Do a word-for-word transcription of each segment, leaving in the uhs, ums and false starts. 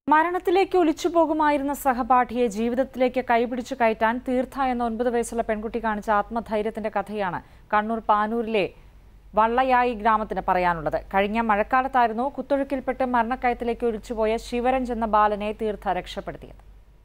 മരണത്തിലേക്ക് ഒലിച്ചുപോകുമായിരുന്ന സഹപാഠിയെ ജീവിതത്തിലേക്ക് കൈപിടിച്ചു കയറ്റാൻ തീർത്ഥ എന്ന ഒൻപത് വയസ്സുള്ള പെൺകുട്ടി കാണിച്ച ആത്മധൈര്യത്തിന്റെ കഥയാണ് കണ്ണൂർ പാനൂരിലെ വള്ളയായി ഗ്രാമത്തിന് പറയാനുള്ളത്. കഴിഞ്ഞ മഴക്കാലത്തായിരുന്നു കുത്തൊഴുക്കിൽപ്പെട്ട് മരണക്കയത്തിലേക്ക് ഒലിച്ചുപോയ ശിവരഞ്ജ് എന്ന ബാലനെ തീർത്ഥ രക്ഷപ്പെടുത്തിയത്.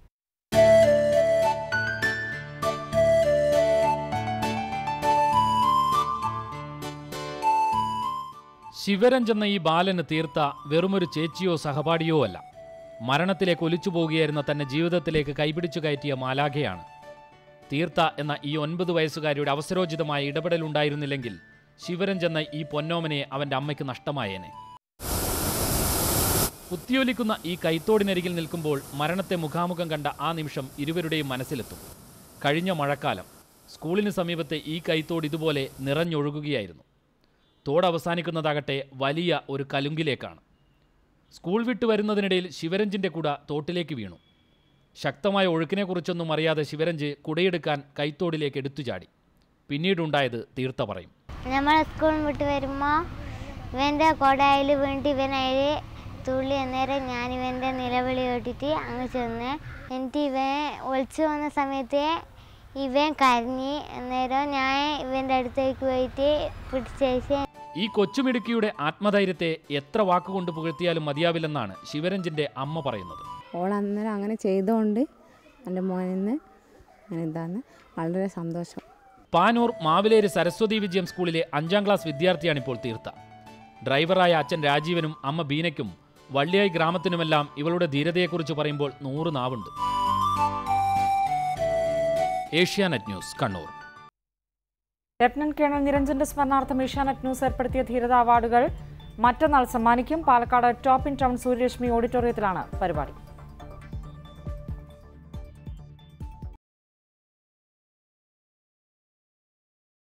ശിവരഞ്ജ് എന്ന ഈ ബാലന് തീർത്ഥ വെറുമൊരു ചേച്ചിയോ സഹപാഠിയോ അല്ല, മരണത്തിലേക്ക് ഒലിച്ചു പോകുകയായിരുന്ന തന്നെ ജീവിതത്തിലേക്ക് കൈപിടിച്ചു കയറ്റിയ മാലാഖയാണ്. തീർത്ഥ എന്ന ഈ ഒൻപത് വയസ്സുകാരിയുടെ അവസരോചിതമായ ഇടപെടലുണ്ടായിരുന്നില്ലെങ്കിൽ ശിവരഞ്ജ് എന്ന ഈ പൊന്നോമനെ അവൻ്റെ അമ്മയ്ക്ക് നഷ്ടമായേനെ. കുത്തിയൊലിക്കുന്ന ഈ കൈത്തോടിനരികിൽ നിൽക്കുമ്പോൾ മരണത്തെ മുഖാമുഖം കണ്ട ആ നിമിഷം ഇരുവരുടെയും മനസ്സിലെത്തും. കഴിഞ്ഞ മഴക്കാലം സ്കൂളിന് സമീപത്തെ ഈ കൈത്തോട് ഇതുപോലെ നിറഞ്ഞൊഴുകുകയായിരുന്നു. തോട് അവസാനിക്കുന്നതാകട്ടെ വലിയ ഒരു കലുങ്കിലേക്കാണ്. സ്കൂൾ വിട്ടു വരുന്നതിനിടയിൽ ശിവരഞ്ജിൻ്റെ കുട തോട്ടിലേക്ക് വീണു. ശക്തമായ ഒഴുക്കിനെക്കുറിച്ചൊന്നും അറിയാതെ ശിവരഞ്ജ് കുടയെടുക്കാൻ കൈത്തോടിലേക്ക് എടുത്തു ചാടി. പിന്നീടുണ്ടായത് തീർത്ഥ പറയും. നമ്മൾ സ്കൂൾ വിട്ട് വരുമ്പോൾ ഇവൻ്റെ കുടയിൽ വീണിട്ട് ഇവനതിൽ തുള്ളി. അന്നേരം ഞാൻ ഇവൻ്റെ നിലവിളി കേട്ടിട്ട് അങ്ങ് ചെന്ന് എന്നിട്ട് ഇവൻ ഒളിച്ചു വന്ന സമയത്ത് ഇവൻ കരഞ്ഞ്. അന്നേരം ഞാൻ ഇവൻ്റെ അടുത്തേക്ക് പോയിട്ട് പിടിച്ചേച്ച്. ഈ കൊച്ചുമിടുക്കിയുടെ ആത്മധൈര്യത്തെ എത്ര വാക്കുകൊണ്ട് പുകഴ്ത്തിയാലും മതിയാവില്ലെന്നാണ് ശിവരഞ്ജിൻ്റെ അമ്മ പറയുന്നത്. ഓൾ അന്നേരം അങ്ങനെ ചെയ്തുകൊണ്ട് എൻ്റെ മോനിന്ന് എന്താന്ന് വളരെ സന്തോഷം. പാനൂർ മാവിലേരി സരസ്വതി വിജയം സ്കൂളിലെ അഞ്ചാം ക്ലാസ് വിദ്യാർത്ഥിയാണിപ്പോൾ തീർത്ഥ. ഡ്രൈവറായ അച്ഛൻ രാജീവനും അമ്മ ബീനയ്ക്കും വള്ളിയായി ഗ്രാമത്തിനുമെല്ലാം ഇവളുടെ ധീരതയെക്കുറിച്ച് പറയുമ്പോൾ നൂറ് നാവുണ്ട്. Asianet news, Kannur. Lieutenant colonel നിരഞ്ജന്റെ സ്മരണാർത്ഥം ഏഷ്യാനെറ്റ് ന്യൂസ് ഏർപ്പെടുത്തിയ ധീരതാ അവാർഡുകൾ മറ്റന്നാൾ സമ്മാനിക്കും. Palakkad top in town Suryarashmi ഓഡിറ്റോറിയത്തിലാണ് പരിപാടി.